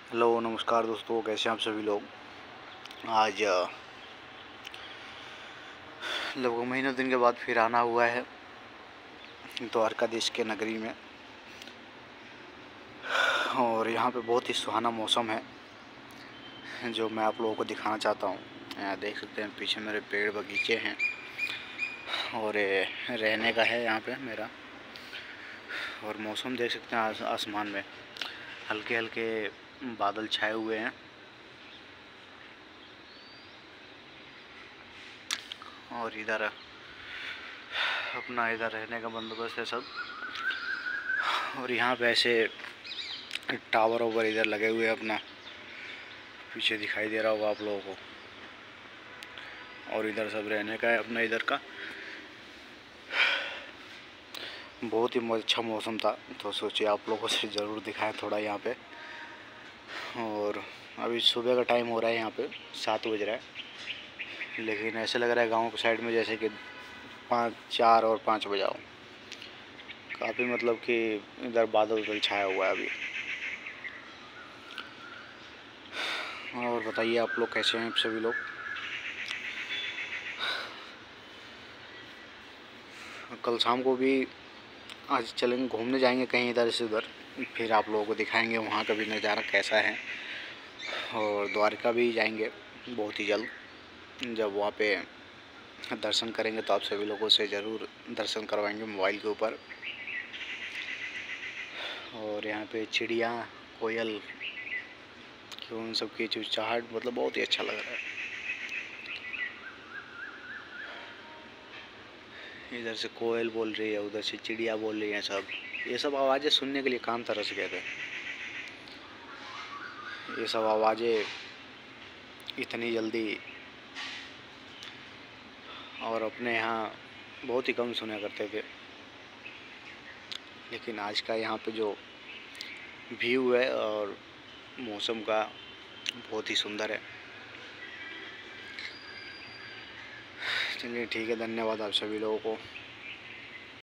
Hello नमस्कार दोस्तों, कैसे हैं आप सभी लोग। आज लगभग महीनों दिन के बाद फिर आना हुआ है द्वारकाधीश के नगरी में। और यहाँ पे बहुत ही सुहाना मौसम है जो मैं आप लोगों को दिखाना चाहता हूँ। यहाँ देख सकते हैं पीछे मेरे पेड़ बगीचे हैं और रहने का है यहाँ पे मेरा। और मौसम देख सकते हैं आसमान में हल्के हल्के बादल छाए हुए हैं। और इधर अपना इधर रहने का बंदोबस्त है सब। और यहाँ पे ऐसे टावर ओवर इधर लगे हुए हैं, अपना पीछे दिखाई दे रहा होगा आप लोगों को। और इधर सब रहने का है अपना इधर का। बहुत ही अच्छा मौसम था तो सोचिए आप लोगों से ज़रूर दिखाएं थोड़ा यहाँ पे। और अभी सुबह का टाइम हो रहा है, यहाँ पे 7 बज रहा है, लेकिन ऐसे लग रहा है गाँव के साइड में जैसे कि 4 और 5 बजा हो। काफ़ी मतलब कि इधर बादल छाया हुआ है अभी। और बताइए आप लोग कैसे हैं सभी लोग। कल शाम को भी आज चलेंगे, घूमने जाएंगे कहीं इधर से उधर, फिर आप लोगों को दिखाएंगे वहाँ का भी नज़ारा कैसा है। और द्वारका भी जाएंगे बहुत ही जल्द। जब वहाँ पे दर्शन करेंगे तो आप सभी लोगों से ज़रूर दर्शन करवाएंगे मोबाइल के ऊपर। और यहाँ पे चिड़िया, कोयल की उन सब की चुहचुहाट मतलब बहुत ही अच्छा लग रहा है। इधर से कोयल बोल रही है, उधर से चिड़िया बोल रही है, सब ये सब आवाज़ें सुनने के लिए कान तरस गए थे। ये सब आवाज़ें इतनी जल्दी और अपने यहाँ बहुत ही कम सुना करते थे, लेकिन आज का यहाँ पे जो व्यू है और मौसम का बहुत ही सुंदर है। चलिए ठीक है, धन्यवाद आप सभी लोगों को।